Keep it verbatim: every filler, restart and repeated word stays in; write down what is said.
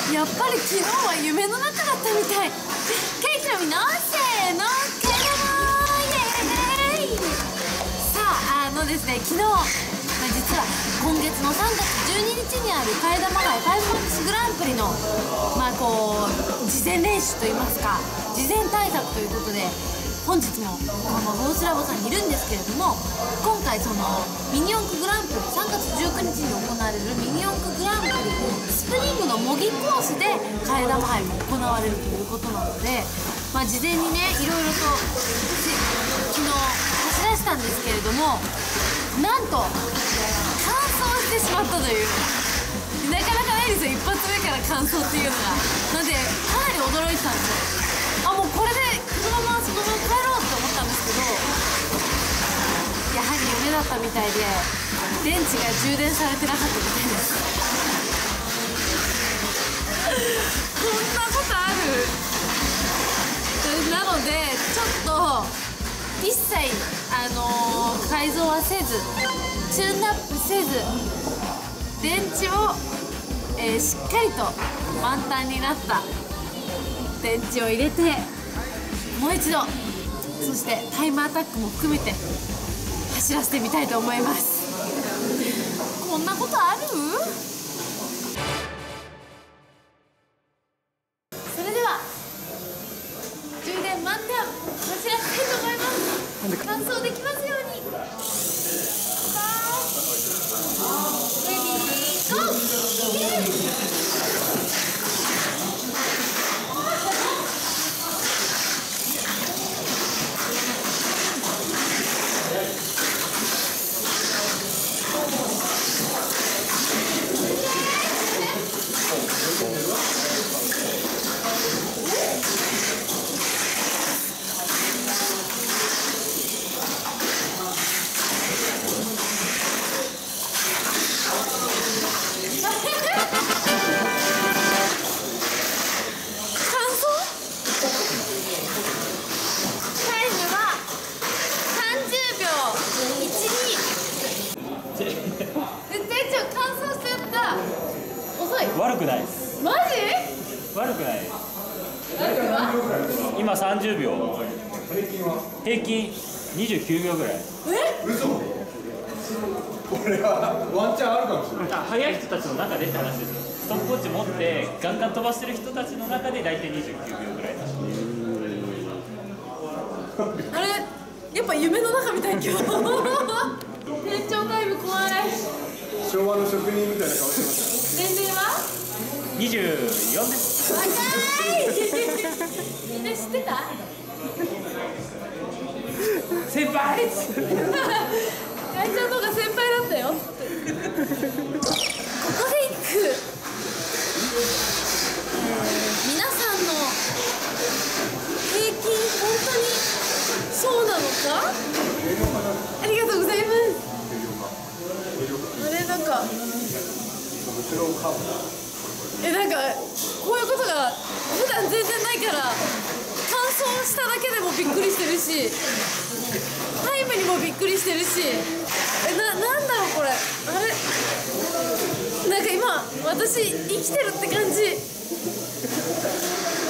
やっぱり昨日は夢の中だったみたい。ケーキのみんなせーの替え玉イエーイ。さああのですね、昨日実は今月のさんがつじゅうににちにある替え玉街ファイブマックスグランプリのまあこう事前練習といいますか事前対策ということで、本日もこのボースラボさんにいるんですけれども、今回そのミニ四駆グランプリさんがつじゅうくにちに行われるミニ四駆グランプリスプリングの模擬コースで替え玉杯も行われるということなので、まあ、事前にねいろいろと昨日走らせたんですけれども、なんと完走してしまったという、なかなかないですよ、一発目から完走っていうのが。なのでかなり驚いてたんですよ。あ、もうこれでこのままそのまま帰ろうって思ったんですけど、やはり夢だったみたいで電池が充電されてなかったみたいです。こんなことある？なのでちょっと一切あのー、改造はせずチューンアップせず電池を、えー、しっかりと満タンになった電池を入れてもう一度、そしてタイムアタックも含めて走らせてみたいと思います。こんなことある？それでは充電満タン走らせたいと思います。完走できますように。さあレディーゴー。 悪くないです。 マジ？ 悪くないです。今さんじゅうびょう、平均にじゅうきゅうびょうぐらい。え？ 嘘？これはワンチャンあるかもしれない。 速い人たちの中でって話ですよ。ストップウォッチ持ってガンガン飛ばしてる人たちの中で大体にじゅうきゅうびょうぐらいだ。 あれ、やっぱ夢の中みたい今日。店長タイム怖い。 昭和の職人みたいな顔してます。 年齢はにじゅうよんです。 若い。みんな知ってた？ 先輩。 会長の方が先輩だったよ。ここで一句、えー、皆さんの平均本当にそうなのか？ありがとうございます。あれなんかえなんかこういうことが普段全然ないから完走しただけでもびっくりしてるしタイムにもびっくりしてるしえななんだろうこれあれなんか今私生きてるって感じ。